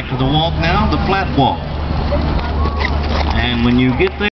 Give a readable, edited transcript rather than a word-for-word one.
to the walk now, the flat walk. And when you get there,